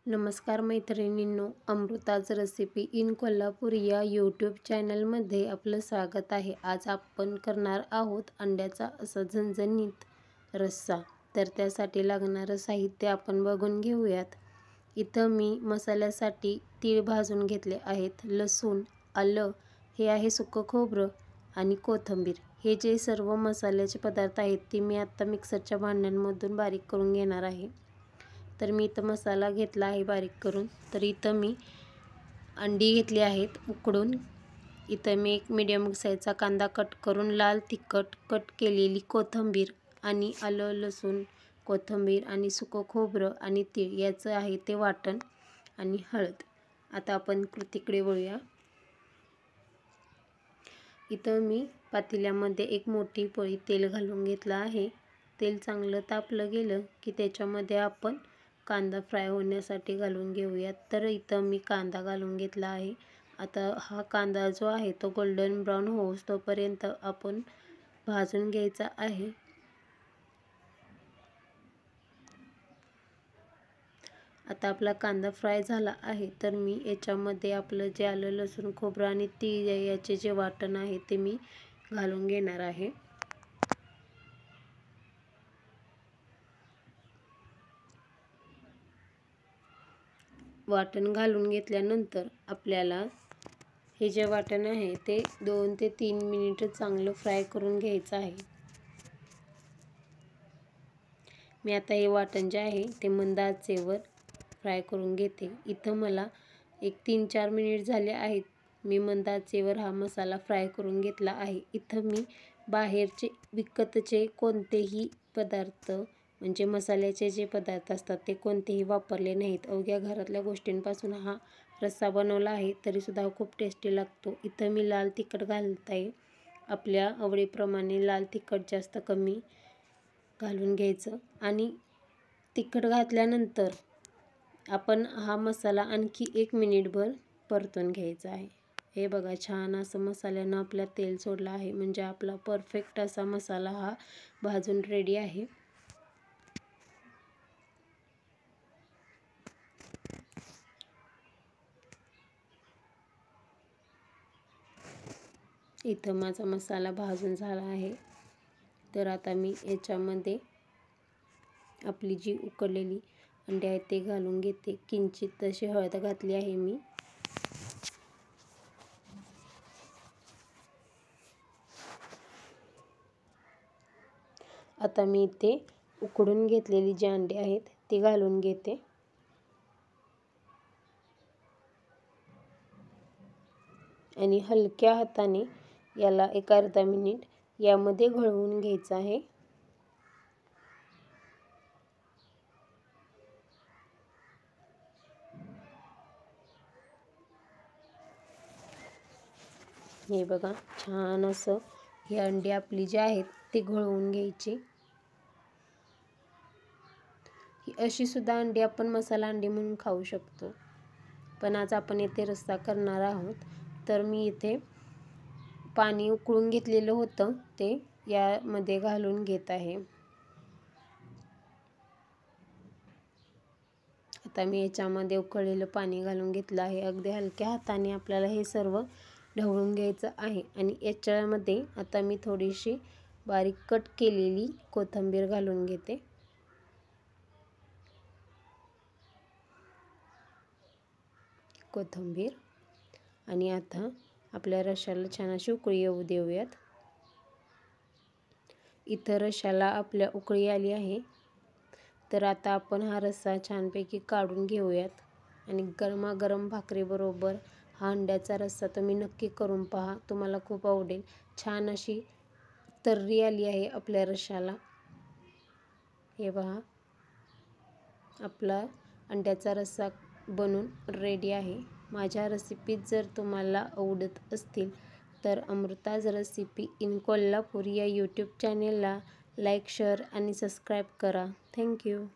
नमस्कार मैत्रिणींनो, अमृताज recipe in Kolhapur या यूट्यूब चॅनलमध्ये आपलं स्वागत आहे। आज आपण करणार आहोत अंड्याचा असा झणझणीत रस्सा। तर त्यासाठी लागणारं साहित्य आपण बघून घेऊयात। इथं मी मसाल्यासाठी तीळ भाजून घेतले आहेत, लसूण, आलं, हे आहे सुकं खोबरं आणि कोथिंबीर। हे जे सर्व मसाल्याचे पदार्थ आहेत ते मी आता मिक्सरच्या भांड्यांमधून बारीक करून घेणार आहे। तर मी इथं मसाला घेतला आहे बारीक करून। तर इथं मी अंडी घेतली आहेत उकडून। इथं मी एक मीडियम साईजचा कांदा कट करून, लाल तिखट, कट केलेली कोथिंबीर आणि आलं, लसूण, कोथिंबीर आणि सुकं खोबरं आणि तीळ याचं आहे ते वाटण आणि हळद। आता आपण कृतीकडे वळूया। इथं मी पातेल्यामध्ये एक मोठी पळी तेल घालून घेतलं आहे। तेल चांगलं तापलं गेलं की त्याच्यामध्ये आपण कांदा फ्राय होण्यासाठी घालून घेऊयात। तर इथं मी कांदा घालून घेतला आहे। आता हा कांदा जो आहे तो गोल्डन ब्राऊन होऊस तोपर्यंत आपण भाजून घ्यायचा आहे। आता आपला कांदा फ्राय झाला आहे। तर मी याच्यामध्ये आपलं जे आलं, लसूण, खोबरं आणि तीळ याचे जे वाटण आहे ते मी घालून घेणार आहे। वाटण घालून घेतल्यानंतर आपल्याला हे जे वाटण आहे ते 2 ते 3 मिनिट चांगलं फ्राय करून घ्यायचं आहे। मी आता हे वाटण जे आहे ते मंद आचेवर फ्राय करून घेते। इथं मला एक 3-4 मिनिट झाले आहेत। मी मंद आचेवर हा मसाला फ्राय करून घेतला आहे। इथं मी बाहेरचे विकतचे कोणतेही पदार्थ म्हणजे मसाल्याचे जे पदार्थ असतात ते कोणतेही वापरले नाहीत। अवघ्या घरातल्या गोष्टींपासून हा रस्सा बनवला आहे, तरीसुद्धा खूप टेस्टी लागतो। इथं मी लाल तिखट घालत आहे। आपल्या आवडीप्रमाणे लाल तिखट जास्त कमी घालून घ्यायचं आणि तिखट घातल्यानंतर आपण हा मसाला आणखी 1 मिनिटभर परतून घ्यायचा आहे। हे बघा, छान असं मसाल्यानं आपला तेल सोडलं आहे, म्हणजे आपला परफेक्ट असा मसाला हा भाजून रेडी आहे। इथं माझा मसाला भाजून झाला आहे। तर आता मी याच्यामध्ये आपली जी उकडलेली अंडी आहेत ते घालून घेते। किंचित तशी हळद घातली आहे मी। आता मी इथे उकडून घेतलेली जी अंडी आहेत ती घालून घेते आणि हलक्या हाताने याला एक अर्धा मिनिट यामध्ये घोळवून घ्यायचं आहे। हे बघा, छान असं ही अंडी आपली जी आहेत ती घोळवून घ्यायची। ही अशी सुद्धा अंडी आपण मसाला अंडी म्हणून खाऊ शकतो, पण आज आपण इथे रस्सा करणार आहोत। तर मी इथे पाणी उकळून घेतलेलं होतं ते यामध्ये घालून घेत आहे। आता मी याच्यामध्ये उकळलेलं पाणी घालून घेतलं आहे। अगदी हलक्या हाताने आपल्याला हे सर्व ढवळून घ्यायचं आहे आणि याच्यामध्ये आता मी थोडीशी बारीक कट केलेली कोथिंबीर घालून घेते। कोथिंबीर आणि आता आपल्या रश्श्याला छान अशी उकळी येऊ देऊयात। इथं रश्श्याला आपल्या उकळी आली आहे। तर आता आपण हा रस्सा छानपैकी काढून घेऊयात आणि गरमागरम भाकरीबरोबर हा अंड्याचा रस्सा तुम्ही नक्की करून पहा, तुम्हाला खूप आवडेल। छान अशी तर्री आली आहे आपल्या रश्श्याला। हे पहा, आपला अंड्याचा रस्सा बनून रेडी आहे। माझ्या रेसिपीज जर तुम्हाला आवडत असतील तर अमृताज रेसिपी इन कोल्हापूर या यूट्यूब चॅनेलला लाईक, शेअर आणि सबस्क्राईब करा। थँक्यू।